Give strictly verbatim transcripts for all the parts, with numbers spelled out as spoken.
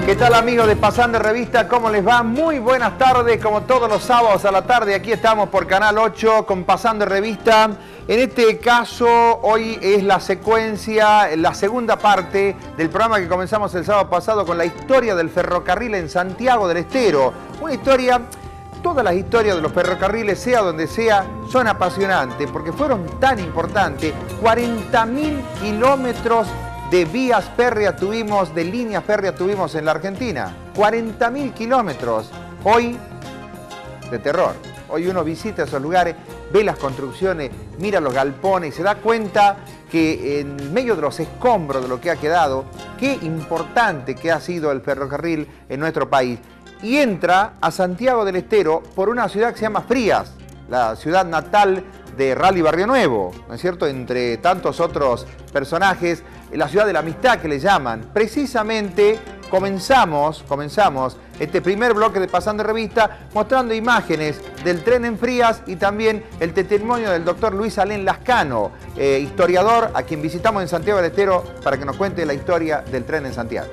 ¿Qué tal, amigos de Pasando Revista? ¿Cómo les va? Muy buenas tardes, como todos los sábados a la tarde. Aquí estamos por Canal ocho con Pasando Revista. En este caso, hoy es la secuencia, la segunda parte del programa que comenzamos el sábado pasado con la historia del ferrocarril en Santiago del Estero. Una historia, todas las historias de los ferrocarriles, sea donde sea, son apasionantes porque fueron tan importantes. cuarenta mil kilómetros de vías férreas tuvimos, de líneas férreas tuvimos en la Argentina. cuarenta mil kilómetros. Hoy, de terror. Hoy uno visita esos lugares, ve las construcciones, mira los galpones y se da cuenta que en medio de los escombros de lo que ha quedado, qué importante que ha sido el ferrocarril en nuestro país. Y entra a Santiago del Estero por una ciudad que se llama Frías, la ciudad natal de Rally Barrio Nuevo, ¿no es cierto? Entre tantos otros personajes, la ciudad de la amistad que le llaman. Precisamente comenzamos, comenzamos este primer bloque de Pasando Revista mostrando imágenes del tren en Frías y también el testimonio del doctor Luis Alén Lascano, eh, historiador, a quien visitamos en Santiago del Estero para que nos cuente la historia del tren en Santiago.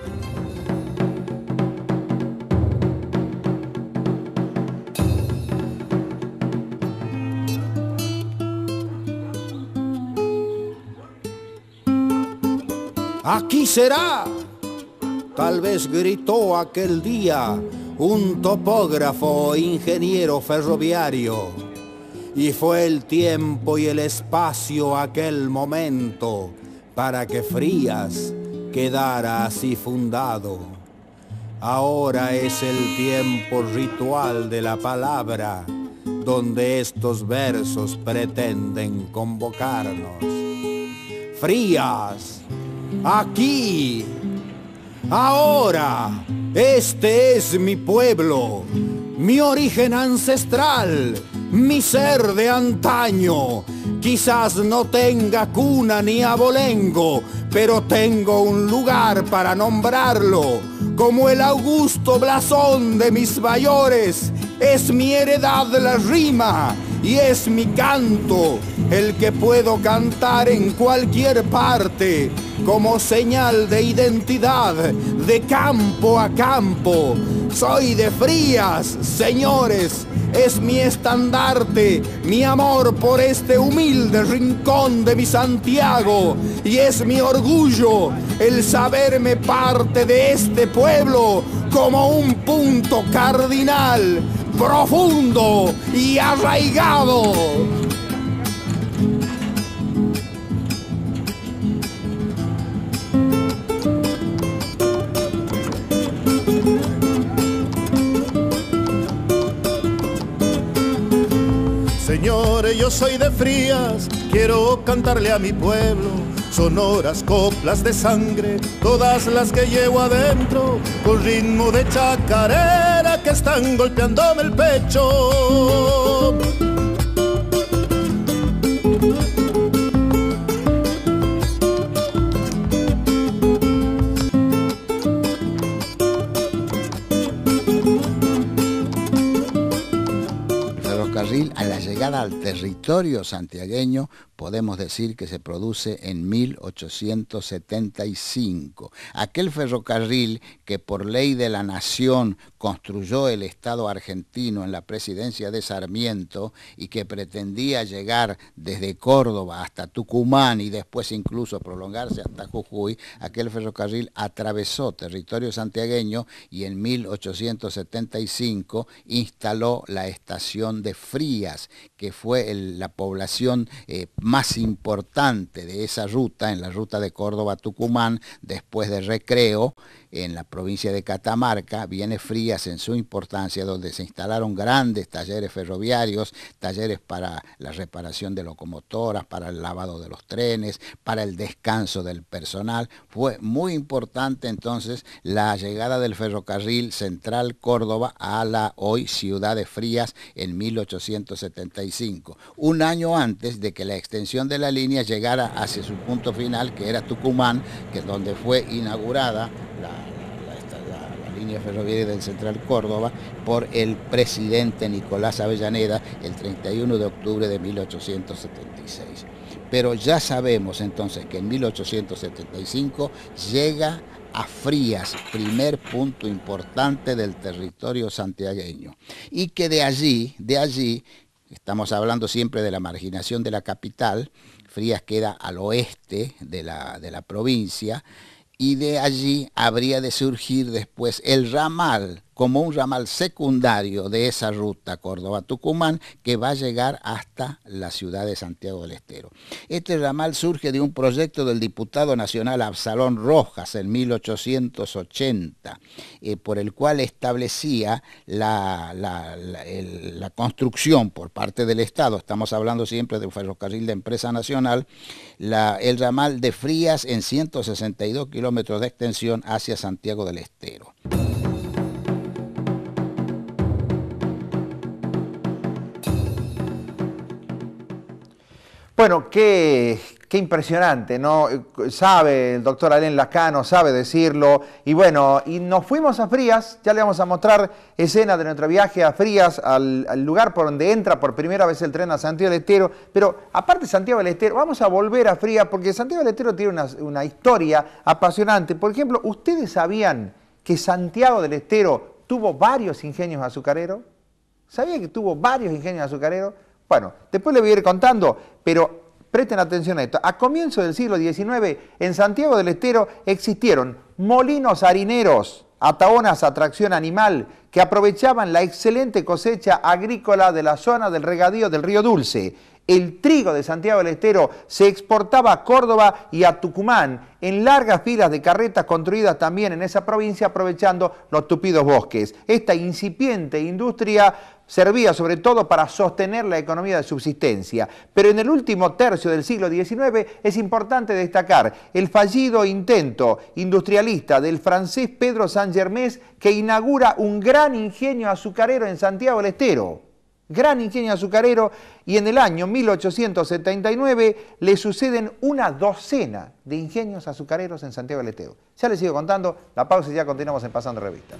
¡Aquí será! Tal vez gritó aquel día un topógrafo o ingeniero ferroviario. Y fue el tiempo y el espacio aquel momento para que Frías quedara así fundado. Ahora es el tiempo ritual de la palabra donde estos versos pretenden convocarnos. Frías, aquí, ahora, este es mi pueblo, mi origen ancestral, mi ser de antaño. Quizás no tenga cuna ni abolengo, pero tengo un lugar para nombrarlo, como el augusto blasón de mis mayores. Es mi heredad la rima y es mi canto, el que puedo cantar en cualquier parte, como señal de identidad, de campo a campo. Soy de Frías, señores, es mi estandarte, mi amor por este humilde rincón de mi Santiago, y es mi orgullo el saberme parte de este pueblo como un punto cardinal, profundo y arraigado. Señores, yo soy de Frías, quiero cantarle a mi pueblo sonoras coplas de sangre, todas las que llevo adentro, con ritmo de chacarera que están golpeándome el pecho. A la llegada al territorio santiagueño podemos decir que se produce en mil ochocientos setenta y cinco. Aquel ferrocarril que por ley de la nación construyó el Estado argentino en la presidencia de Sarmiento y que pretendía llegar desde Córdoba hasta Tucumán y después incluso prolongarse hasta Jujuy, aquel ferrocarril atravesó territorio santiagueño y en mil ochocientos setenta y cinco instaló la estación de Frías, que fue el, la población eh, más importante de esa ruta, en la ruta de Córdoba-Tucumán, después de Recreo, en la provincia de Catamarca. Viene Frías en su importancia, donde se instalaron grandes talleres ferroviarios, talleres para la reparación de locomotoras, para el lavado de los trenes, para el descanso del personal. Fue muy importante entonces la llegada del ferrocarril Central Córdoba a la hoy ciudad de Frías en mil ochocientos setenta y cinco, un año antes de que la extensión de la línea llegara hacia su punto final, que era Tucumán, que es donde fue inaugurada la línea ferroviaria del Central Córdoba por el presidente Nicolás Avellaneda el treinta y uno de octubre de mil ochocientos setenta y seis. Pero ya sabemos entonces que en mil ochocientos setenta y cinco llega a Frías, primer punto importante del territorio santiagueño, y que de allí, de allí, estamos hablando siempre de la marginación de la capital, Frías queda al oeste de la, de la provincia, y de allí habría de surgir después el ramal, como un ramal secundario de esa ruta Córdoba-Tucumán, que va a llegar hasta la ciudad de Santiago del Estero. Este ramal surge de un proyecto del diputado nacional Absalón Rojas en mil ochocientos ochenta, eh, por el cual establecía la, la, la, el, la construcción por parte del Estado, estamos hablando siempre de un ferrocarril de empresa nacional, la, el ramal de Frías en ciento sesenta y dos kilómetros de extensión hacia Santiago del Estero. Bueno, qué, qué impresionante, ¿no? Sabe el doctor Alén Lascano, sabe decirlo. Y bueno, y nos fuimos a Frías, ya le vamos a mostrar escenas de nuestro viaje a Frías, al, al lugar por donde entra por primera vez el tren a Santiago del Estero. Pero aparte de Santiago del Estero, vamos a volver a Frías porque Santiago del Estero tiene una, una historia apasionante. Por ejemplo, ¿ustedes sabían que Santiago del Estero tuvo varios ingenios azucareros? ¿Sabían que tuvo varios ingenios azucareros? Bueno, después le voy a ir contando, pero presten atención a esto. A comienzos del siglo diecinueve, en Santiago del Estero existieron molinos harineros, atahonas a tracción animal, que aprovechaban la excelente cosecha agrícola de la zona del regadío del Río Dulce. El trigo de Santiago del Estero se exportaba a Córdoba y a Tucumán en largas filas de carretas construidas también en esa provincia, aprovechando los tupidos bosques. Esta incipiente industria servía sobre todo para sostener la economía de subsistencia. Pero en el último tercio del siglo diecinueve es importante destacar el fallido intento industrialista del francés Pedro Saint-Germain, que inaugura un gran ingenio azucarero en Santiago del Estero. Gran ingenio azucarero, y en el año mil ochocientos setenta y nueve le suceden una docena de ingenios azucareros en Santiago del Estero. Ya les sigo contando, la pausa y ya continuamos en Pasando Revista.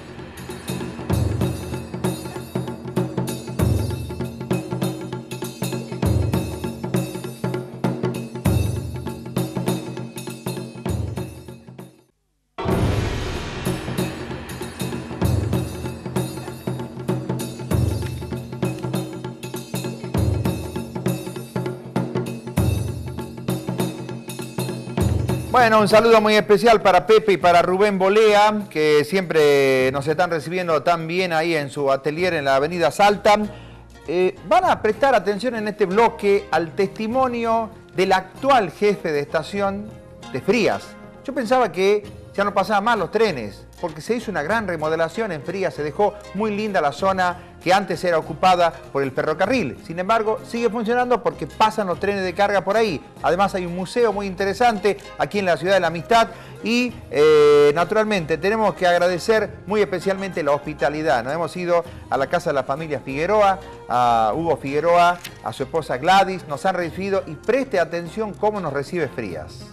Bueno, un saludo muy especial para Pepe y para Rubén Bolea, que siempre nos están recibiendo tan bien ahí en su atelier en la avenida Salta. Eh, van a prestar atención en este bloque al testimonio del actual jefe de estación de Frías. Yo pensaba que ya no pasaban más los trenes, porque se hizo una gran remodelación en Frías, se dejó muy linda la zona que antes era ocupada por el ferrocarril. Sin embargo, sigue funcionando porque pasan los trenes de carga por ahí. Además hay un museo muy interesante aquí en la Ciudad de la Amistad y eh, naturalmente tenemos que agradecer muy especialmente la hospitalidad. Nos hemos ido a la casa de la familia Figueroa, a Hugo Figueroa, a su esposa Gladys, nos han recibido y preste atención cómo nos recibe Frías.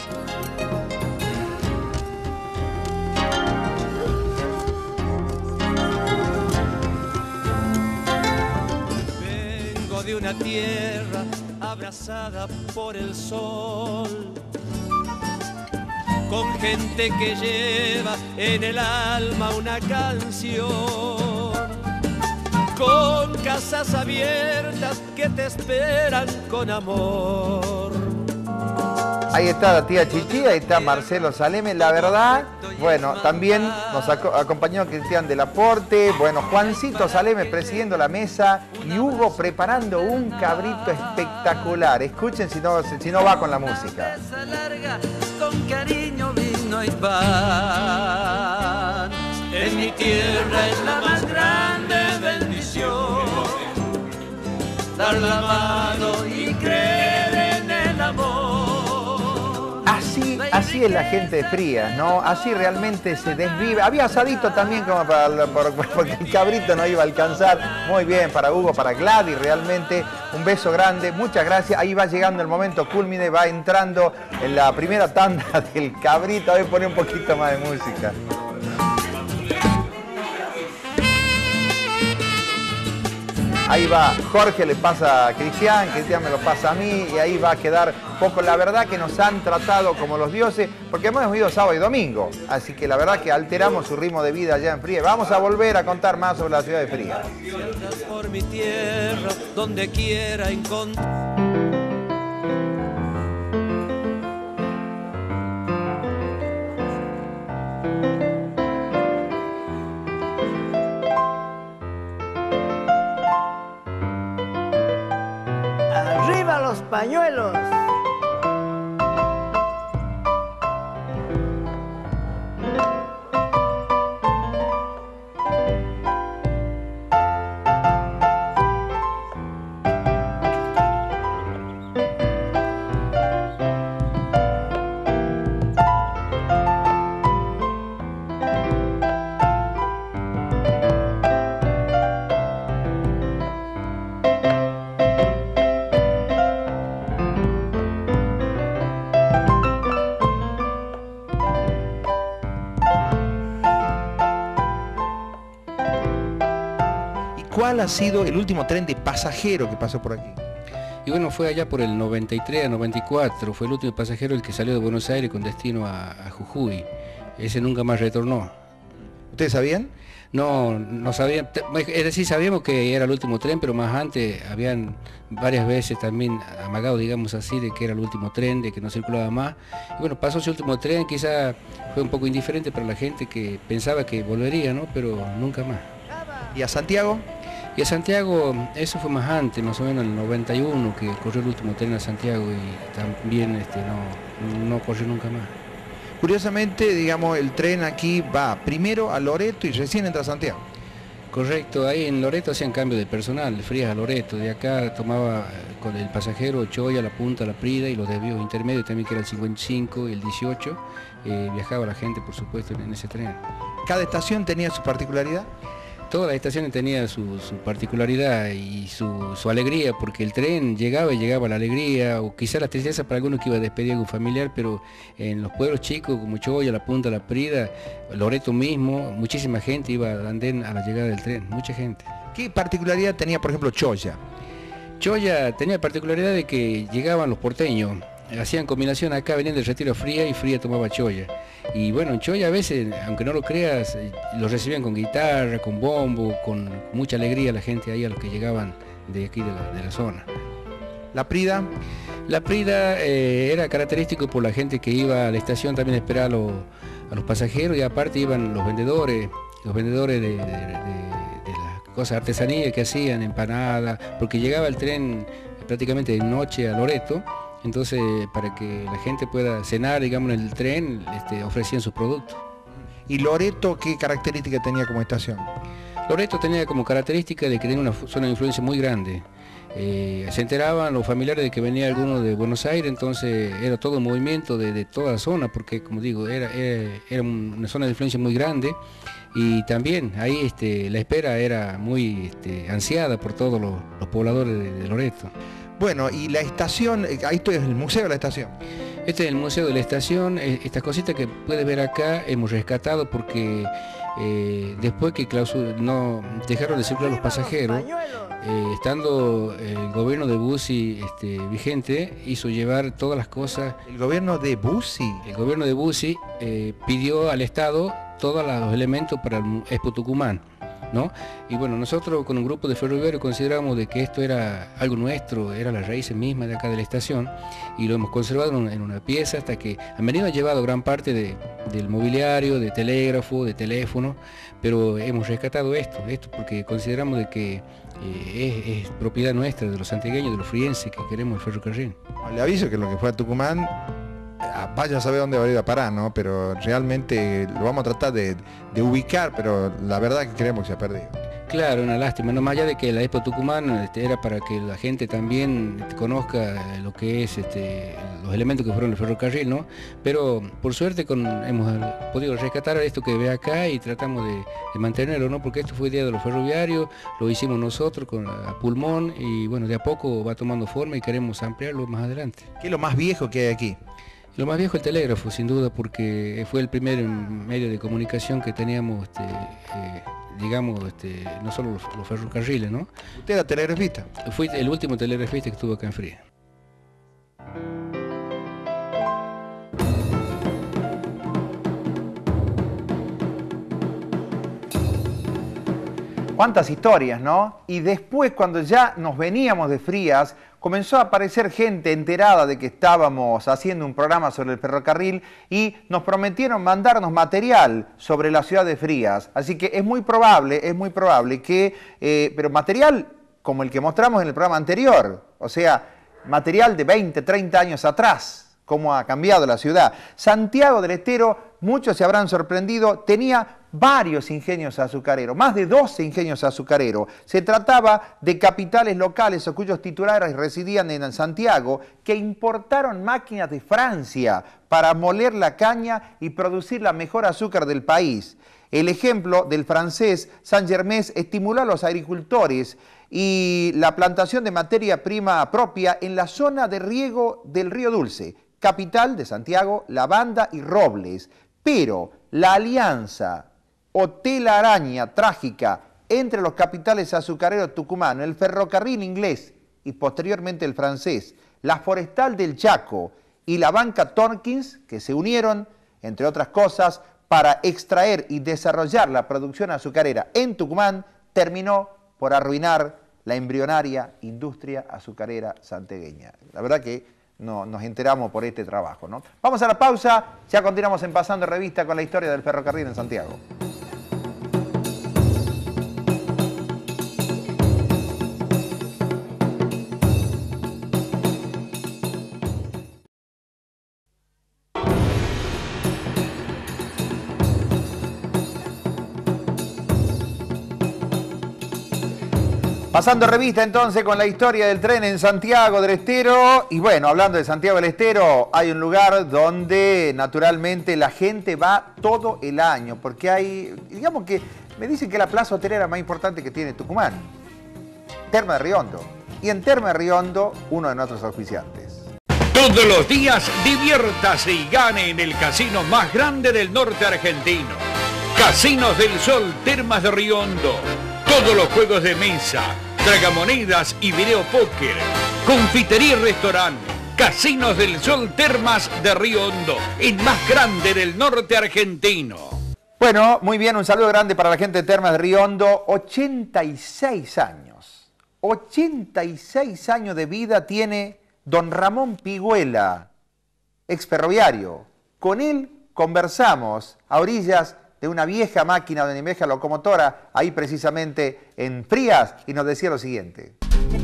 De una tierra abrazada por el sol, con gente que lleva en el alma una canción, con casas abiertas que te esperan con amor. Ahí está la tía Chichi, ahí está Marcelo Saleme. La verdad, bueno, también nos acompañó Cristian del Aporte, bueno, Juancito Saleme presidiendo la mesa y Hugo preparando un cabrito espectacular. Escuchen si no, si no va con la música. Con cariño, vino y pan. En mi tierra es la más grande bendición, dar la mano y creer en el amor. Así, así es la gente de Frías, ¿no? Así realmente se desvive. Había asadito también como para, por, porque el cabrito no iba a alcanzar. Muy bien, para Hugo, para Gladys, realmente un beso grande, muchas gracias. Ahí va llegando el momento culmine, va entrando en la primera tanda del cabrito. A ver, pone un poquito más de música. Ahí va, Jorge le pasa a Cristian, Cristian me lo pasa a mí y ahí va a quedar poco. La verdad que nos han tratado como los dioses, porque hemos ido sábado y domingo. Así que la verdad que alteramos su ritmo de vida allá en Fría. Vamos a volver a contar más sobre la ciudad de Fría. Por mi tierra, donde quiera encontrar. ¡Arriba los pañuelos! ¿Cuál ha sido el último tren de pasajero que pasó por aquí? Y bueno, fue allá por el noventa y tres a noventa y cuatro, fue el último pasajero el que salió de Buenos Aires con destino a, a Jujuy. Ese nunca más retornó. ¿Ustedes sabían? No, no sabían, es decir, sabíamos que era el último tren, pero más antes habían varias veces también amagado, digamos así, de que era el último tren, de que no circulaba más. Y bueno, pasó ese último tren, quizá fue un poco indiferente para la gente que pensaba que volvería, ¿no? Pero nunca más. ¿Y a Santiago? Y a Santiago, eso fue más antes, más o menos en el noventa y uno, que corrió el último tren a Santiago y también este, no, no corrió nunca más. Curiosamente, digamos, el tren aquí va primero a Loreto y recién entra a Santiago. Correcto, ahí en Loreto hacían cambio de personal, de Frías a Loreto, de acá tomaba con el pasajero Choya, La Punta, La Prida y los desvíos intermedios también, que era el cincuenta y cinco y el dieciocho, eh, viajaba la gente, por supuesto, en ese tren. ¿Cada estación tenía su particularidad? Todas las estaciones tenían su, su particularidad y su, su alegría, porque el tren llegaba y llegaba la alegría, o quizá la tristeza para algunos que iba a despedir a un familiar, pero en los pueblos chicos como Choya, La Punta, La Prida, Loreto mismo, muchísima gente iba al andén a la llegada del tren, mucha gente. ¿Qué particularidad tenía, por ejemplo, Choya? Choya tenía la particularidad de que llegaban los porteños, hacían combinación acá, venían del Retiro a Fría y Fría tomaba Choya. Y bueno, en Choya a veces, aunque no lo creas, los recibían con guitarra, con bombo, con mucha alegría la gente ahí a los que llegaban de aquí de la, de la zona. ¿La Prida? La Prida eh, era característico por la gente que iba a la estación también a esperar a los, a los pasajeros, y aparte iban los vendedores, los vendedores de, de, de, de las cosas artesanías que hacían, empanadas, porque llegaba el tren prácticamente de noche a Loreto. Entonces, para que la gente pueda cenar, digamos, en el tren, este, ofrecían sus productos. ¿Y Loreto qué característica tenía como estación? Loreto tenía como característica de que tenía una zona de influencia muy grande. Eh, se enteraban los familiares de que venía alguno de Buenos Aires, entonces era todo un movimiento de, de toda la zona, porque como digo, era, era, era una zona de influencia muy grande, y también ahí este, la espera era muy este, ansiada por todos los, los pobladores de, de Loreto. Bueno, y la estación, ahí esto es el museo de la estación. Este es el museo de la estación. Estas cositas que puedes ver acá hemos rescatado porque eh, después que clausur no dejaron de circular los pasajeros, eh, estando el gobierno de Bussi este, vigente, hizo llevar todas las cosas. ¿El gobierno de Bussi? El gobierno de Bussi eh, pidió al Estado todos los elementos para el Expo Tucumán, ¿no? Y bueno, nosotros con un grupo de ferroviarios consideramos de que esto era algo nuestro, era las raíces mismas de acá de la estación, y lo hemos conservado en una pieza hasta que han venido llevado gran parte de, del mobiliario, de telégrafo, de teléfono, pero hemos rescatado esto, esto porque consideramos de que eh, es, es propiedad nuestra, de los santiagueños, de los frienses que queremos el ferrocarril. Le aviso que lo que fue a Tucumán, vaya a saber dónde va a ir a parar, ¿no? Pero realmente lo vamos a tratar de, de ubicar, pero la verdad que creemos que se ha perdido. Claro, una lástima, no más allá de que la Expo Tucumán este, era para que la gente también este, conozca lo que es este, los elementos que fueron el ferrocarril, ¿no? Pero por suerte con, hemos podido rescatar esto que ve acá y tratamos de, de mantenerlo, ¿no? Porque esto fue idea de los ferroviarios, lo hicimos nosotros con, a pulmón, y bueno, de a poco va tomando forma y queremos ampliarlo más adelante. ¿Qué es lo más viejo que hay aquí? Lo más viejo el telégrafo, sin duda, porque fue el primer medio de comunicación que teníamos, este, eh, digamos, este, no solo los, los ferrocarriles, ¿no? ¿Usted era telegrafista? Fui el último telegrafista que estuvo acá en Frías. Cuántas historias, ¿no? Y después, cuando ya nos veníamos de Frías, comenzó a aparecer gente enterada de que estábamos haciendo un programa sobre el ferrocarril y nos prometieron mandarnos material sobre la ciudad de Frías. Así que es muy probable, es muy probable que, eh, pero material como el que mostramos en el programa anterior, o sea, material de veinte, treinta años atrás, cómo ha cambiado la ciudad. Santiago del Estero, muchos se habrán sorprendido, tenía varios ingenios azucareros, más de doce ingenios azucareros. Se trataba de capitales locales o cuyos titulares residían en Santiago, que importaron máquinas de Francia para moler la caña y producir la mejor azúcar del país. El ejemplo del francés Saint-Germain estimuló a los agricultores y la plantación de materia prima propia en la zona de riego del Río Dulce, capital de Santiago, lavanda y robles. Pero la alianza o telaraña trágica entre los capitales azucareros tucumanos, el ferrocarril inglés y posteriormente el francés, la forestal del Chaco y la banca Tompkins, que se unieron, entre otras cosas, para extraer y desarrollar la producción azucarera en Tucumán, terminó por arruinar la embrionaria industria azucarera santiagueña. La verdad que no, nos enteramos por este trabajo, ¿no? Vamos a la pausa, ya continuamos en Pasando Revista con la historia del ferrocarril en Santiago. Pasando revista entonces con la historia del tren en Santiago del Estero. Y bueno, hablando de Santiago del Estero, hay un lugar donde naturalmente la gente va todo el año, porque hay, digamos que me dicen que la plaza hotelera más importante que tiene Tucumán, Termas de Riondo. Y en Termas de Riondo, uno de nuestros auspiciantes. Todos los días diviértase y gane en el casino más grande del norte argentino. Casinos del Sol, Termas de Riondo. Todos los juegos de mesa, tragamonedas y video póker. Confitería y restaurante. Casinos del Sol, Termas de Riondo, el más grande del norte argentino. Bueno, muy bien, un saludo grande para la gente de Termas de Riondo. ochenta y seis años. ochenta y seis años de vida tiene don Ramón Piguela, ex ferroviario. Con él conversamos a orillas de una vieja máquina, de una vieja locomotora, ahí precisamente en Frías, y nos decía lo siguiente.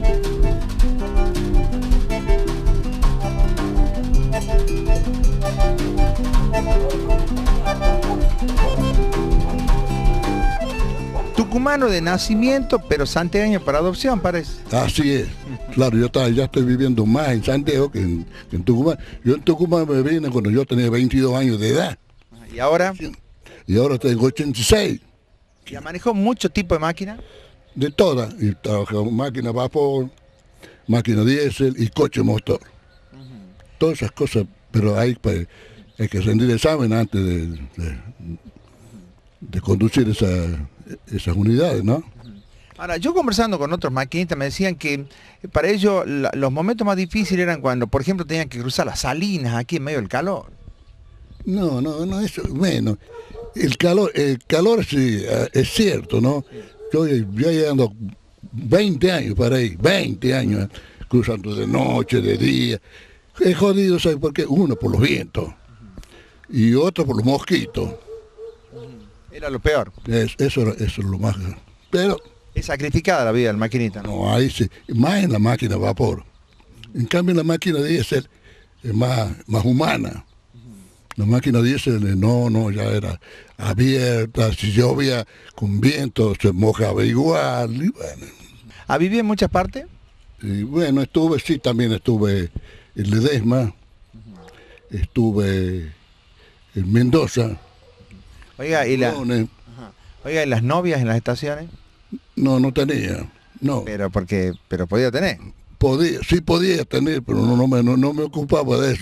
Tucumano de nacimiento, pero santiagueño por adopción, parece. Así es. Claro, yo estaba, ya estoy viviendo más en Santiago que en, que en Tucumán. Yo en Tucumán me vine cuando yo tenía veintidós años de edad. ¿Y ahora? Y ahora tengo ochenta y seis. ¿Ya manejó mucho tipo de máquina? De todas. Y trabajé máquina vapor, máquina diésel y coche motor. Uh-huh. Todas esas cosas, pero hay, pues, hay que rendir examen antes de, de, de conducir esa, esas unidades, ¿no? Uh-huh. Ahora, yo conversando con otros maquinistas me decían que para ellos la, los momentos más difíciles eran cuando, por ejemplo, tenían que cruzar las salinas aquí en medio del calor. No, no, no, eso, bueno. El calor, el calor sí, es cierto, ¿no? Yo ya llevando veinte años para ahí, veinte años, cruzando de noche, de día. Es jodido, ¿sabes por qué? Uno por los vientos y otro por los mosquitos. Era lo peor. Es, eso, eso es lo más. Pero es sacrificada la vida del maquinista, ¿no? No, ahí sí, más en la máquina de vapor. En cambio, la máquina de diésel es más, más humana. La máquina diésel no, no, ya era abierta, si llovía con viento se mojaba igual, y bueno. ¿Ha vivido en muchas partes? Y bueno, estuve, sí, también estuve en Ledesma, uh-huh. Estuve en Mendoza. Oiga, ¿y, la, uh-huh. Oiga, ¿y las novias en las estaciones? No, no tenía, no. Pero porque, pero podía tener. Podía, sí podía tener, pero no, no, me, no, no me ocupaba de eso.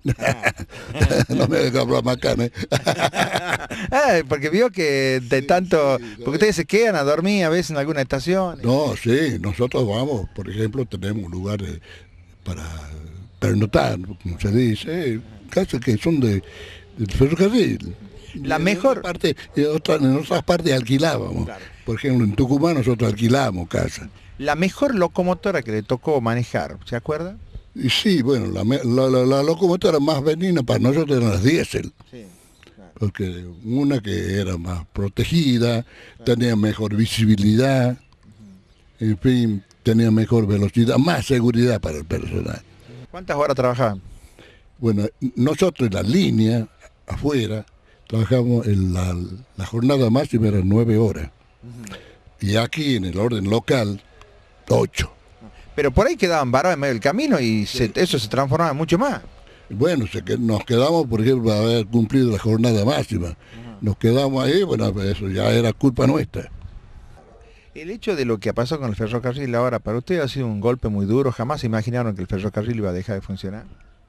No me hagas hablar macana. Eh, porque vio que de tanto... Porque ustedes se quedan a dormir a veces en alguna estación. No, sí, nosotros vamos, por ejemplo, tenemos lugares para pernotar, como se dice, casas que son de, del ferrocarril. La mejor... En, parte, en, otra, en otras partes alquilábamos. Claro. Por ejemplo, en Tucumán nosotros alquilábamos casas. La mejor locomotora que le tocó manejar, ¿se acuerda? Y sí, bueno, la, la, la, la locomotora más benigna para nosotros eran las diésel. Sí, claro. Porque una que era más protegida, claro, tenía mejor visibilidad, uh-huh, en fin, tenía mejor velocidad, más seguridad para el personal. ¿Cuántas horas trabajaban? Bueno, nosotros en la línea, afuera, trabajamos en la, la jornada máxima era nueve horas. Uh-huh. Y aquí en el orden local, ocho. Pero por ahí quedaban varados en medio del camino y se, eso se transformaba mucho más. Bueno, se, nos quedamos, por ejemplo, a haber cumplido la jornada máxima. Uh-huh. Nos quedamos ahí, bueno, eso ya era culpa nuestra. El hecho de lo que ha pasado con el ferrocarril ahora, para usted ha sido un golpe muy duro. ¿Jamás se imaginaron que el ferrocarril iba a dejar de funcionar?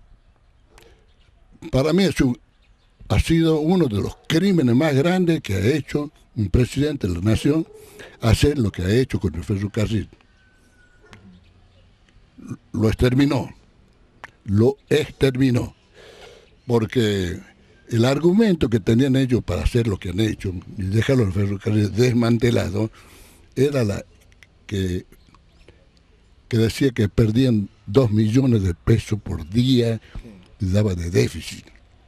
Para mí es un, ha sido uno de los crímenes más grandes que ha hecho un presidente de la nación, hacer lo que ha hecho con el ferrocarril. Lo exterminó, lo exterminó, porque el argumento que tenían ellos para hacer lo que han hecho y dejar los ferrocarriles desmantelados era la que, que decía que perdían dos millones de pesos por día, y daba de déficit.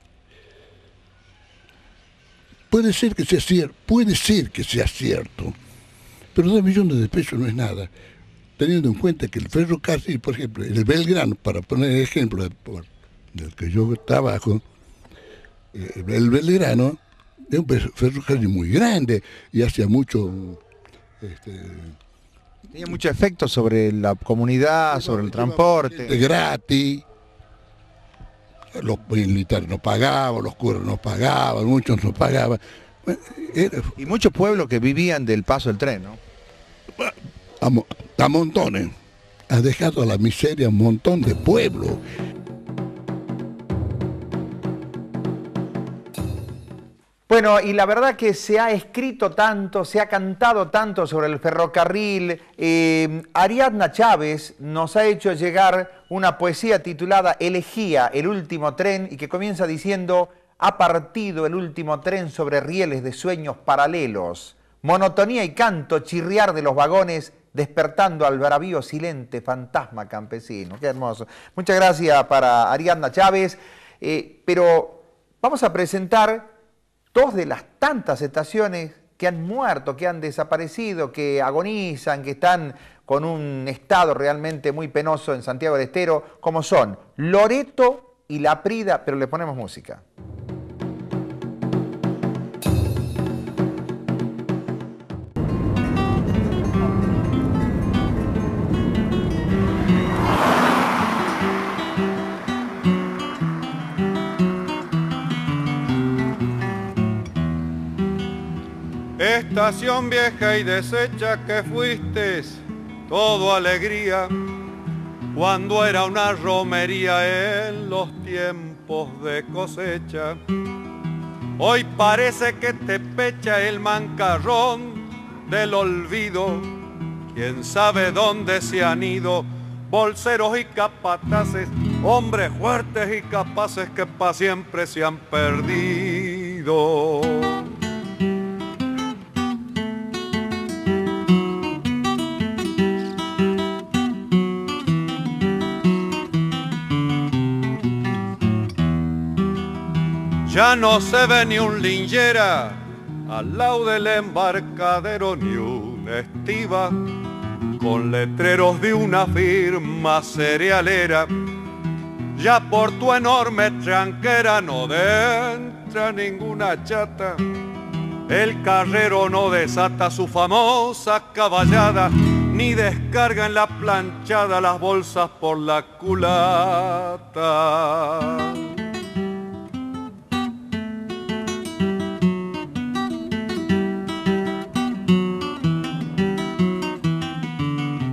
Puede ser que sea cierto, puede ser que sea cierto, pero dos millones de pesos no es nada. Teniendo en cuenta que el ferrocarril, por ejemplo, el Belgrano, para poner el ejemplo del que yo trabajo, el Belgrano es un ferrocarril muy grande y hacía mucho... Este, tenía mucho efecto sobre la comunidad, sobre el transporte. Gratis, los militares no pagaban, los curas no pagaban, muchos no pagaban. Era... Y muchos pueblos que vivían del paso del tren, ¿no? A, a montones. Ha dejado a la miseria un montón de pueblos. Bueno, y la verdad que se ha escrito tanto, se ha cantado tanto sobre el ferrocarril. Eh, Ariadna Chávez nos ha hecho llegar una poesía titulada Elegía, el último tren, y que comienza diciendo: ha partido el último tren sobre rieles de sueños paralelos. Monotonía y canto, chirriar de los vagones, despertando al bravío silente fantasma campesino. Qué hermoso. Muchas gracias para Ariadna Chávez. Eh, pero vamos a presentar dos de las tantas estaciones que han muerto, que han desaparecido, que agonizan, que están con un estado realmente muy penoso en Santiago del Estero, como son Loreto y La Prida, pero le ponemos música. Estación vieja y deshecha que fuiste, todo alegría, cuando era una romería en los tiempos de cosecha. Hoy parece que te pecha el mancarrón del olvido, quién sabe dónde se han ido bolseros y capataces, hombres fuertes y capaces que pa' siempre se han perdido. Ya no se ve ni un linchera al lado del embarcadero, ni una estiva con letreros de una firma cerealera. Ya por tu enorme tranquera no entra ninguna chata, el carrero no desata su famosa caballada, ni descarga en la planchada las bolsas por la culata.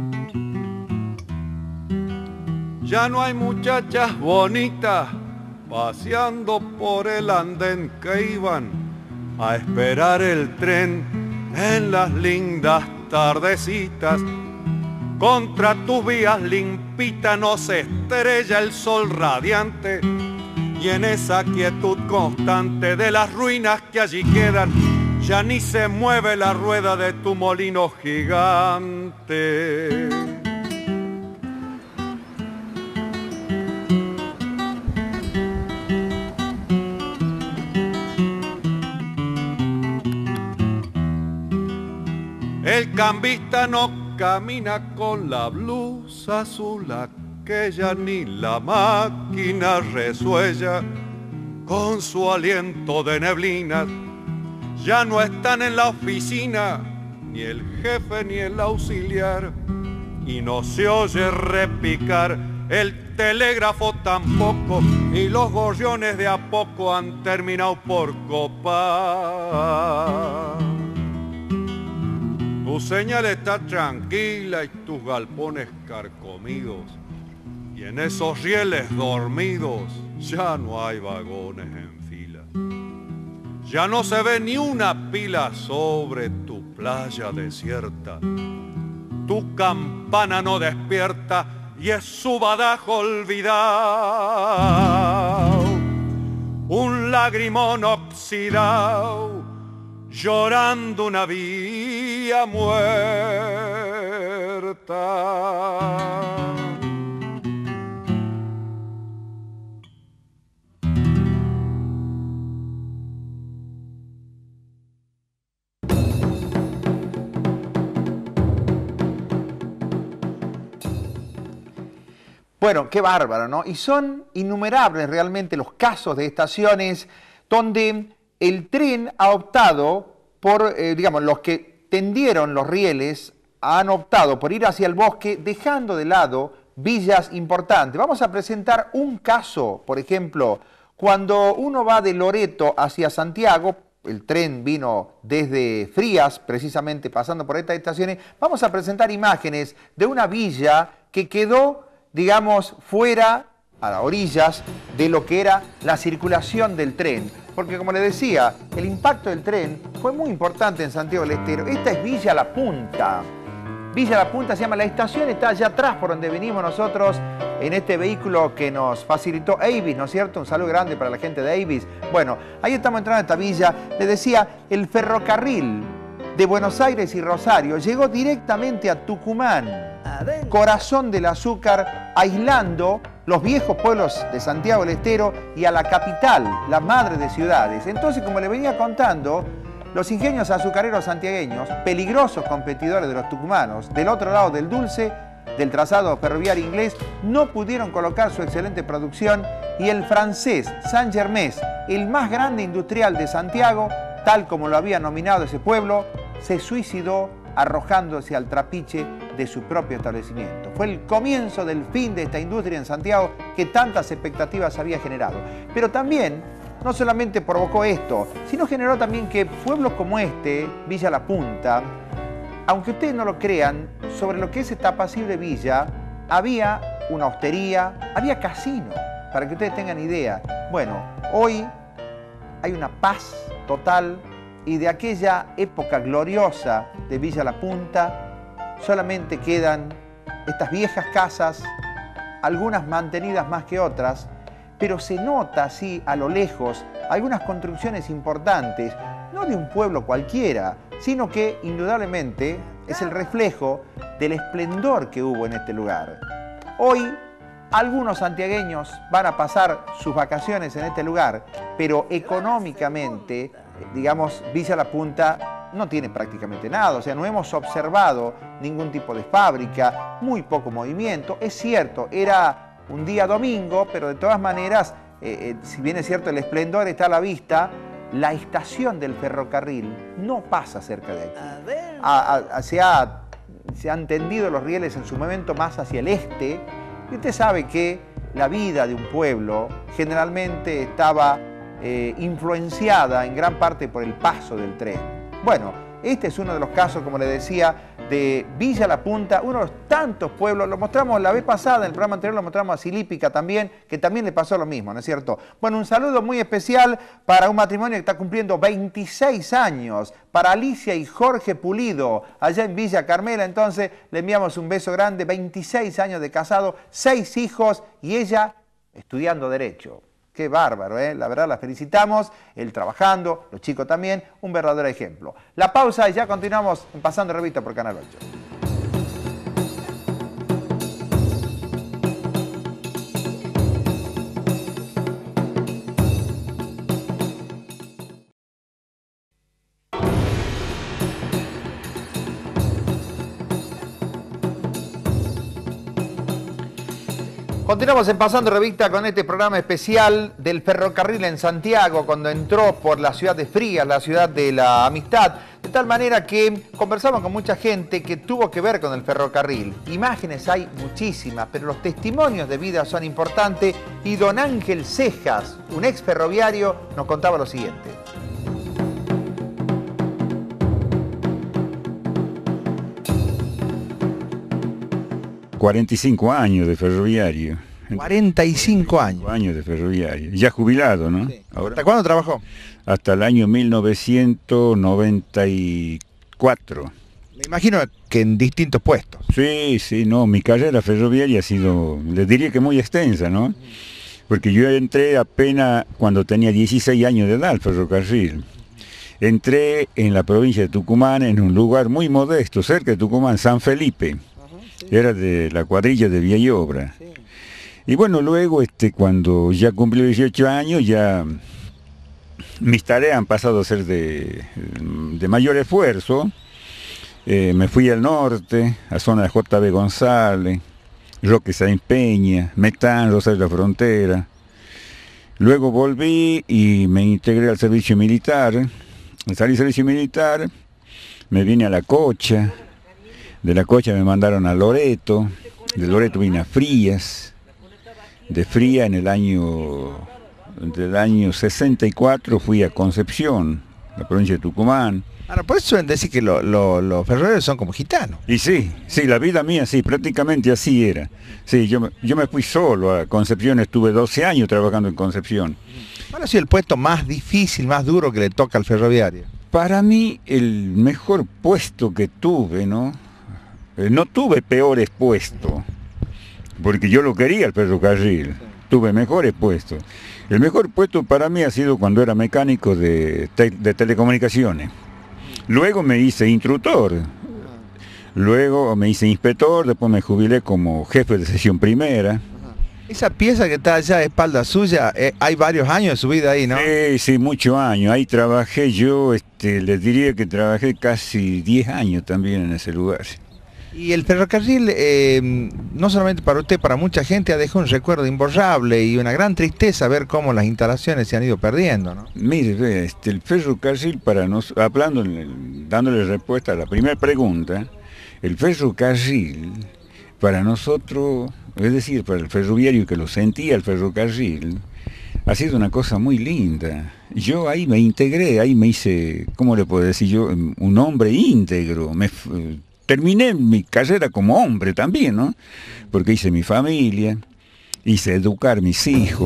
Ya no hay muchachas bonitas paseando por el andén que iban a esperar el tren en las lindas tardecitas. Contra tus vías limpitas nos estrella el sol radiante, y en esa quietud constante de las ruinas que allí quedan, ya ni se mueve la rueda de tu molino gigante. El cambista no camina con la blusa azul aquella, ni la máquina resuella con su aliento de neblinas. Ya no están en la oficina ni el jefe ni el auxiliar, y no se oye repicar el telégrafo tampoco, y los gorriones de a poco han terminado por copar. Tu señal está tranquila y tus galpones carcomidos, y en esos rieles dormidos ya no hay vagones en fila. Ya no se ve ni una pila sobre tu playa desierta. Tu campana no despierta y es su badajo olvidado, un lagrimón oxidado, llorando una vía muerta. Bueno, qué bárbaro, ¿no? Y son innumerables realmente los casos de estaciones donde el tren ha optado por, eh, digamos, los que tendieron los rieles han optado por ir hacia el bosque, dejando de lado villas importantes. Vamos a presentar un caso, por ejemplo, cuando uno va de Loreto hacia Santiago, el tren vino desde Frías, precisamente pasando por estas estaciones, vamos a presentar imágenes de una villa que quedó, digamos, fuera, a las orillas, de lo que era la circulación del tren. Porque, como les decía, el impacto del tren fue muy importante en Santiago del Estero. Esta es Villa La Punta. Villa La Punta se llama, la estación está allá atrás por donde venimos nosotros en este vehículo que nos facilitó Avis, ¿no es cierto? Un saludo grande para la gente de Avis. Bueno, ahí estamos entrando a esta villa. Les decía, el ferrocarril de Buenos Aires y Rosario llegó directamente a Tucumán, corazón del azúcar, aislando los viejos pueblos de Santiago del Estero y a la capital, la madre de ciudades. Entonces, como les venía contando, los ingenios azucareros santiagueños, peligrosos competidores de los tucumanos, del otro lado del Dulce, del trazado ferroviario inglés, no pudieron colocar su excelente producción, y el francés Saint-Germain, el más grande industrial de Santiago, tal como lo había nominado ese pueblo, se suicidó arrojándose al trapiche de su propio establecimiento. Fue el comienzo del fin de esta industria en Santiago que tantas expectativas había generado. Pero también, no solamente provocó esto, sino generó también que pueblos como este, Villa La Punta, aunque ustedes no lo crean, sobre lo que es esta apacible villa, había una hostería, había casino, para que ustedes tengan idea. Bueno, hoy hay una paz total, y de aquella época gloriosa de Villa La Punta solamente quedan estas viejas casas, algunas mantenidas más que otras, pero se nota así a lo lejos algunas construcciones importantes, no de un pueblo cualquiera, sino que indudablemente es el reflejo del esplendor que hubo en este lugar. Hoy algunos santiagueños van a pasar sus vacaciones en este lugar, pero económicamente, digamos, Villa La Punta no tiene prácticamente nada. O sea, no hemos observado ningún tipo de fábrica, muy poco movimiento. Es cierto, era un día domingo, pero de todas maneras, eh, eh, si bien es cierto el esplendor está a la vista, la estación del ferrocarril no pasa cerca de aquí. A, a, se, ha, se han tendido los rieles en su momento más hacia el este, y usted sabe que la vida de un pueblo generalmente estaba eh, influenciada en gran parte por el paso del tren. Bueno, Este es uno de los casos, como le decía, de Villa La Punta, uno de los tantos pueblos. Lo mostramos la vez pasada, en el programa anterior lo mostramos a Silípica también, que también le pasó lo mismo, ¿no es cierto? Bueno, un saludo muy especial para un matrimonio que está cumpliendo veintiséis años, para Alicia y Jorge Pulido, allá en Villa Carmela. Entonces, le enviamos un beso grande, veintiséis años de casado, seis hijos y ella estudiando Derecho. Qué bárbaro, ¿eh? La verdad, la felicitamos, él trabajando, los chicos también, un verdadero ejemplo. La pausa y ya continuamos en Pasando Revista por Canal ocho. Continuamos en Pasando Revista con este programa especial del ferrocarril en Santiago, cuando entró por la ciudad de Frías, la ciudad de la amistad, de tal manera que conversamos con mucha gente que tuvo que ver con el ferrocarril. Imágenes hay muchísimas, pero los testimonios de vida son importantes y don Ángel Cejas, un ex ferroviario, nos contaba lo siguiente. cuarenta y cinco años de ferroviario. cuarenta y cinco años. años de ferroviario. Ya jubilado, ¿no? Sí. Ahora, ¿hasta cuándo trabajó? Hasta el año mil novecientos noventa y cuatro. Me imagino que en distintos puestos. Sí, sí, no. Mi carrera ferroviaria ha sido, les diría que muy extensa, ¿no? Porque yo entré apenas cuando tenía dieciséis años de edad al ferrocarril. Entré en la provincia de Tucumán, en un lugar muy modesto, cerca de Tucumán, San Felipe. Era de la cuadrilla de Vía y Obra. Sí. Y bueno, luego este, cuando ya cumplí dieciocho años, ya mis tareas han pasado a ser de, de mayor esfuerzo. Eh, me fui al norte, a zona de J B González, Roque Sáenz Peña, Metán, Rosario de la Frontera. Luego volví y me integré al servicio militar. Salí del servicio militar, me vine a La Cocha. De La Cocha me mandaron a Loreto, de Loreto vine a Frías, de Frías en el año, del año sesenta y cuatro fui a Concepción, la provincia de Tucumán. Ahora, por eso suelen decir que lo, lo, los ferroviarios son como gitanos. Y sí, sí, la vida mía sí, prácticamente así era. Sí, yo, yo me fui solo a Concepción, estuve doce años trabajando en Concepción. ¿Cuál ha sido el puesto más difícil, más duro que le toca al ferroviario? Para mí, el mejor puesto que tuve, ¿no? No tuve peores puestos, porque yo lo quería el ferrocarril, tuve mejores puestos. El mejor puesto para mí ha sido cuando era mecánico de, te de telecomunicaciones. Luego me hice instructor, luego me hice inspector, después me jubilé como jefe de sección primera. Esa pieza que está allá a espalda suya, eh, hay varios años de su vida ahí, ¿no? Sí, sí, muchos años. Ahí trabajé yo, este, les diría que trabajé casi diez años también en ese lugar. Y el ferrocarril, eh, no solamente para usted, para mucha gente ha dejado un recuerdo imborrable y una gran tristeza ver cómo las instalaciones se han ido perdiendo, ¿no? Mire, este, el ferrocarril, para nos, hablando, dándole respuesta a la primera pregunta, el ferrocarril para nosotros, es decir, para el ferroviario que lo sentía el ferrocarril, ha sido una cosa muy linda. Yo ahí me integré, ahí me hice, ¿cómo le puedo decir yo? Un hombre íntegro. Me, terminé mi carrera como hombre también, ¿no? Porque hice mi familia, hice educar a mis hijos.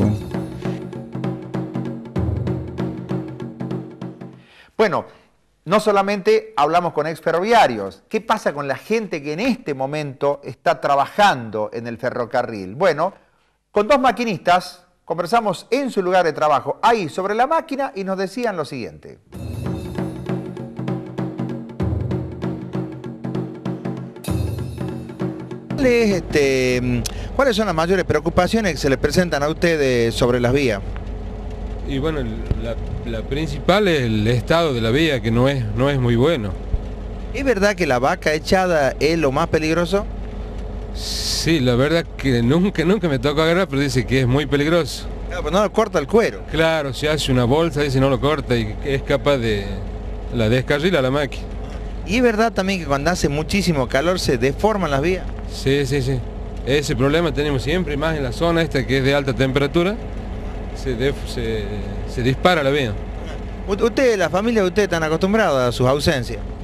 Bueno, no solamente hablamos con ex ferroviarios. ¿Qué pasa con la gente que en este momento está trabajando en el ferrocarril? Bueno, con dos maquinistas conversamos en su lugar de trabajo, ahí sobre la máquina, y nos decían lo siguiente. Este, ¿cuáles son las mayores preocupaciones que se le presentan a ustedes sobre las vías? Y bueno, la, la principal es el estado de la vía, que no es, no es muy bueno. ¿Es verdad que la vaca echada es lo más peligroso? Sí, la verdad que nunca, nunca me tocó agarrar, pero dice que es muy peligroso. Claro, pero no lo corta el cuero. Claro, si hace una bolsa, dice no lo corta y es capaz de la descarrila la máquina. ¿Y es verdad también que cuando hace muchísimo calor se deforman las vías? Sí, sí, sí. Ese problema tenemos siempre, más en la zona esta que es de alta temperatura, se, def, se, se dispara la vía. ¿Usted, la familia de usted, están acostumbrados a sus ausencias?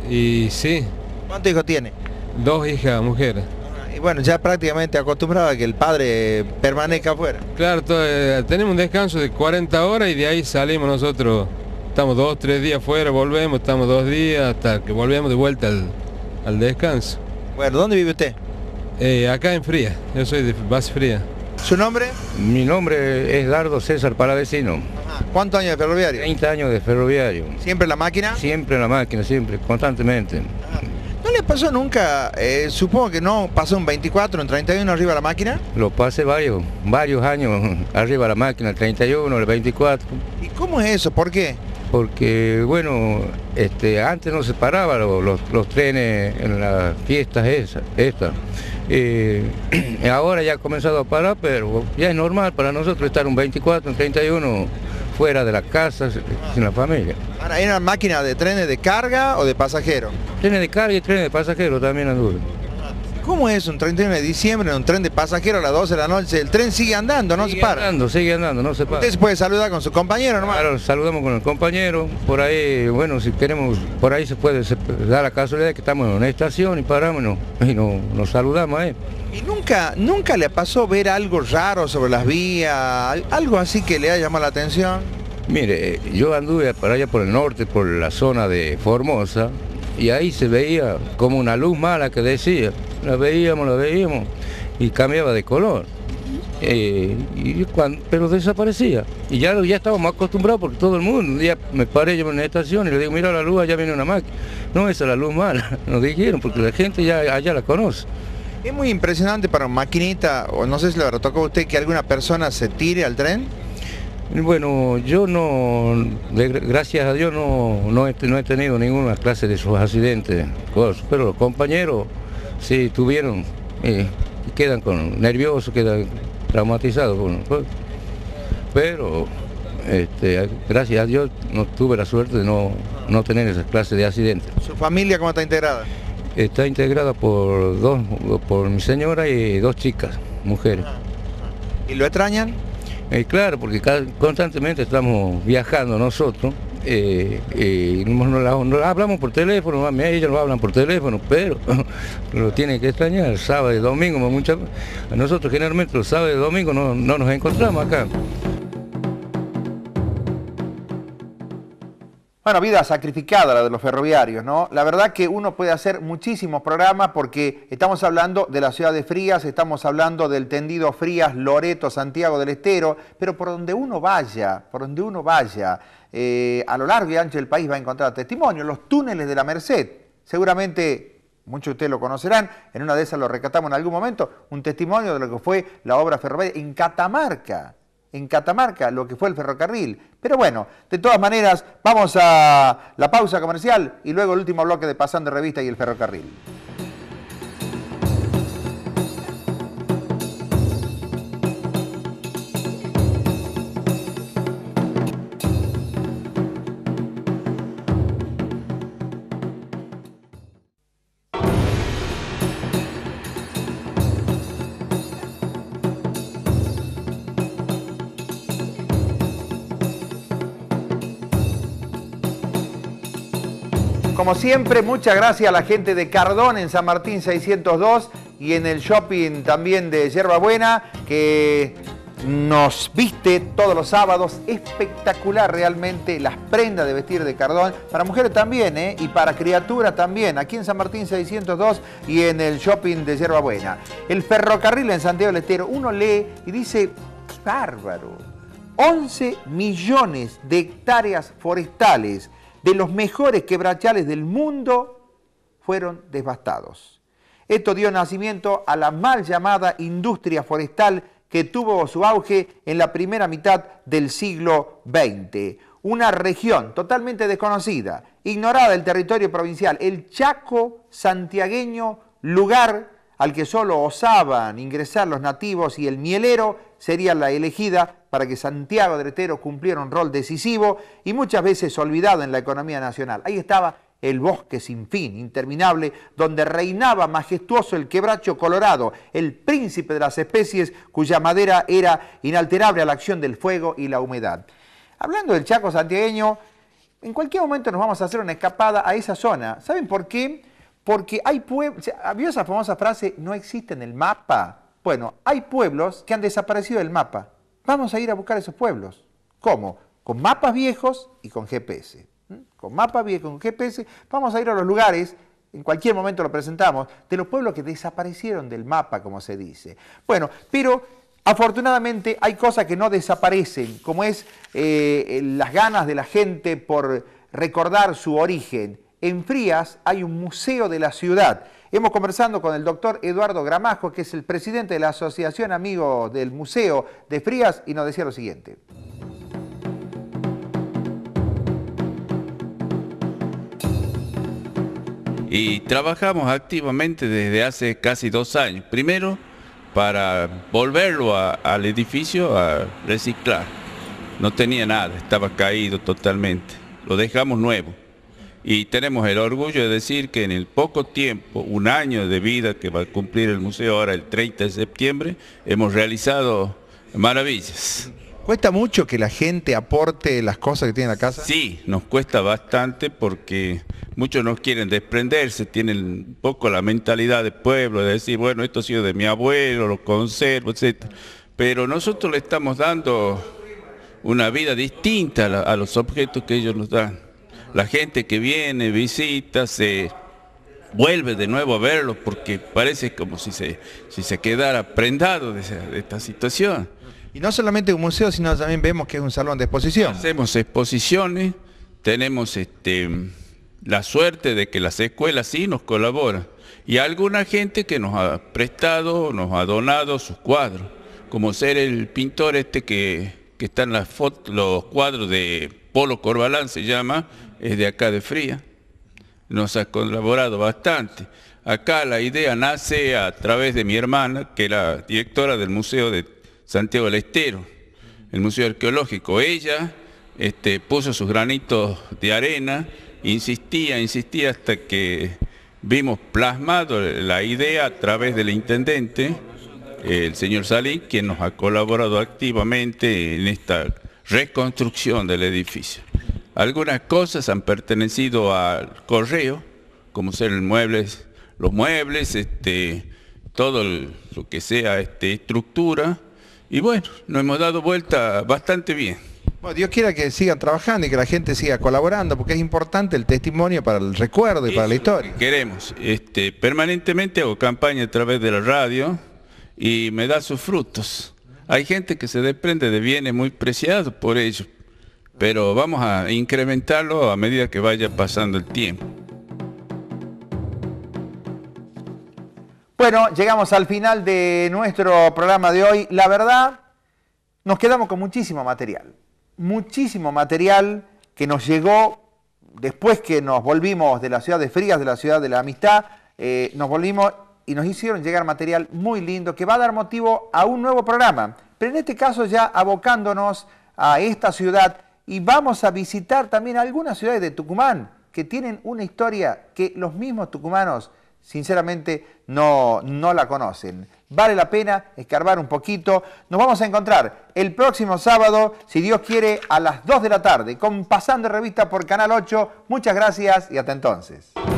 Y sí. ¿Cuántos hijos tiene? Dos hijas, mujeres. Y bueno, ya prácticamente acostumbrado a que el padre permanezca afuera. Claro, todo, eh, tenemos un descanso de cuarenta horas y de ahí salimos nosotros. Estamos dos, tres días fuera, volvemos, estamos dos días hasta que volvemos de vuelta al, al descanso. Bueno, ¿dónde vive usted? Eh, acá en Fría, yo soy de base Fría. ¿Su nombre? Mi nombre es Dardo César Palavecino. Ajá. ¿Cuántos años de ferroviario? treinta años de ferroviario. ¿Siempre en la máquina? Siempre en la máquina, siempre, constantemente. Ajá. ¿No le pasó nunca, eh, supongo que no pasó un veinticuatro, un treinta y uno arriba de la máquina? Lo pasé varios, varios años arriba de la máquina, el treinta y uno, el veinticuatro. ¿Y cómo es eso? ¿Por qué? Porque, bueno, este, antes no se paraban los, los, los trenes en las fiestas esas, estas. Eh, ahora ya ha comenzado a parar, pero ya es normal para nosotros estar un veinticuatro, un treinta y uno fuera de la casa, sin la familia. Ahora, ¿hay una máquina de trenes de carga o de pasajeros? Trenes de carga y trenes de pasajeros también anduve. ¿Cómo es un treinta y uno de diciembre en un tren de pasajeros a las doce de la noche? El tren sigue andando, no sigue se para. Sigue andando, sigue andando, no se para. Usted se puede saludar con su compañero nomás. Claro, saludamos con el compañero, por ahí, bueno, si queremos, por ahí se puede se da la casualidad de que estamos en una estación y paramos y, no, y no, nos saludamos a él. ¿Y nunca, nunca le pasó ver algo raro sobre las vías, algo así que le haya llamado la atención? Mire, yo anduve para allá por el norte, por la zona de Formosa, y ahí se veía como una luz mala que decía, la veíamos, la veíamos, y cambiaba de color. Eh, y cuando, pero desaparecía. Y ya, ya estábamos acostumbrados porque todo el mundo, un día me paré yo en una estación y le digo, mira la luz, allá viene una máquina. No, esa es la luz mala, nos dijeron, porque la gente ya allá la conoce. Es muy impresionante para una maquinita, o no sé si le habrá tocado a usted que alguna persona se tire al tren. Bueno, yo no, de, gracias a Dios no, no, he, no he tenido ninguna clase de esos accidentes, pero los compañeros sí tuvieron, eh, quedan con nerviosos, quedan traumatizados, con, pero este, gracias a Dios no tuve la suerte de no, no tener esa clase de accidentes. ¿Su familia cómo está integrada? Está integrada por dos, por mi señora y dos chicas, mujeres. ¿Y lo extrañan? Eh, claro, porque constantemente estamos viajando nosotros, eh, eh, no, no, no hablamos por teléfono, ellos no hablan por teléfono, pero lo tienen que extrañar, sábado y domingo, muchas, nosotros generalmente los sábados y domingos no, no nos encontramos acá. Bueno, vida sacrificada la de los ferroviarios, ¿no? La verdad que uno puede hacer muchísimos programas porque estamos hablando de la ciudad de Frías, estamos hablando del tendido Frías, Loreto, Santiago del Estero, pero por donde uno vaya, por donde uno vaya, eh, a lo largo y ancho del país va a encontrar testimonios, los túneles de la Merced. Seguramente muchos de ustedes lo conocerán, en una de esas lo rescatamos en algún momento, un testimonio de lo que fue la obra ferroviaria en Catamarca. En Catamarca, lo que fue el ferrocarril. Pero bueno, de todas maneras, vamos a la pausa comercial y luego el último bloque de Pasando Revista y el ferrocarril. Como siempre, muchas gracias a la gente de Cardón en San Martín seiscientos dos y en el shopping también de Yerba Buena, que nos viste todos los sábados. Espectacular realmente las prendas de vestir de Cardón, para mujeres también, ¿eh? Y para criaturas también, aquí en San Martín seiscientos dos y en el shopping de Yerba Buena. El ferrocarril en Santiago del Estero, uno lee y dice, ¡qué bárbaro! once millones de hectáreas forestales de los mejores quebrachales del mundo fueron devastados. Esto dio nacimiento a la mal llamada industria forestal que tuvo su auge en la primera mitad del siglo veinte. Una región totalmente desconocida, ignorada del territorio provincial, el Chaco santiagueño, lugar al que solo osaban ingresar los nativos, y el mielero sería la elegida para que Santiago del Estero cumpliera un rol decisivo y muchas veces olvidado en la economía nacional. Ahí estaba el bosque sin fin, interminable, donde reinaba majestuoso el quebracho colorado, el príncipe de las especies cuya madera era inalterable a la acción del fuego y la humedad. Hablando del Chaco santiagueño, en cualquier momento nos vamos a hacer una escapada a esa zona. ¿Saben por qué? Porque hay pueblos, ¿vio esa famosa frase, no existe en el mapa? Bueno, hay pueblos que han desaparecido del mapa. Vamos a ir a buscar esos pueblos. ¿Cómo? Con mapas viejos y con G P S. ¿Mm? Con mapas viejos, con G P S, vamos a ir a los lugares, en cualquier momento lo presentamos, de los pueblos que desaparecieron del mapa, como se dice. Bueno, pero afortunadamente hay cosas que no desaparecen, como es eh, las ganas de la gente por recordar su origen. En Frías hay un museo de la ciudad. Hemos conversado con el doctor Eduardo Gramajo, que es el presidente de la Asociación Amigos del Museo de Frías, y nos decía lo siguiente. Y trabajamos activamente desde hace casi dos años. Primero, para volverlo a, al edificio a reciclar. No tenía nada, estaba caído totalmente. Lo dejamos nuevo. Y tenemos el orgullo de decir que en el poco tiempo, un año de vida que va a cumplir el museo ahora el treinta de septiembre, hemos realizado maravillas. ¿Cuesta mucho que la gente aporte las cosas que tiene en la casa? Sí, nos cuesta bastante porque muchos no quieren desprenderse, tienen un poco la mentalidad de pueblo, de decir, bueno, esto ha sido de mi abuelo, lo conservo, etcétera. Pero nosotros le estamos dando una vida distinta a, la, a los objetos que ellos nos dan. La gente que viene, visita, se vuelve de nuevo a verlos porque parece como si se, si se quedara prendado de, esa, de esta situación. Y no solamente un museo, sino también vemos que es un salón de exposición. Hacemos exposiciones, tenemos este, la suerte de que las escuelas sí nos colaboran. Y alguna gente que nos ha prestado, nos ha donado sus cuadros, como ser el pintor este que, que está en las fotos, los cuadros de Polo Corbalán se llama, es de acá de Frías, nos ha colaborado bastante. Acá la idea nace a través de mi hermana, que era directora del Museo de Santiago del Estero, el Museo Arqueológico. Ella este, puso sus granitos de arena, insistía, insistía hasta que vimos plasmado la idea a través del intendente, el señor Salín, quien nos ha colaborado activamente en esta reconstrucción del edificio. Algunas cosas han pertenecido al correo, como ser el muebles, los muebles, este, todo el, lo que sea este, estructura, y bueno, nos hemos dado vuelta bastante bien. Bueno, Dios quiera que sigan trabajando y que la gente siga colaborando, porque es importante el testimonio para el recuerdo y Eso para la historia. Es lo que queremos. Este, permanentemente hago campaña a través de la radio y me da sus frutos. Hay gente que se desprende de bienes muy preciados por ello, pero vamos a incrementarlo a medida que vaya pasando el tiempo. Bueno, llegamos al final de nuestro programa de hoy. La verdad, nos quedamos con muchísimo material. Muchísimo material que nos llegó después que nos volvimos de la ciudad de Frías, de la ciudad de la amistad. Eh, nos volvimos y nos hicieron llegar material muy lindo que va a dar motivo a un nuevo programa. Pero en este caso ya abocándonos a esta ciudad y vamos a visitar también algunas ciudades de Tucumán que tienen una historia que los mismos tucumanos sinceramente no, no la conocen. Vale la pena escarbar un poquito. Nos vamos a encontrar el próximo sábado, si Dios quiere, a las dos de la tarde, con Pasando Revista por Canal ocho. Muchas gracias y hasta entonces.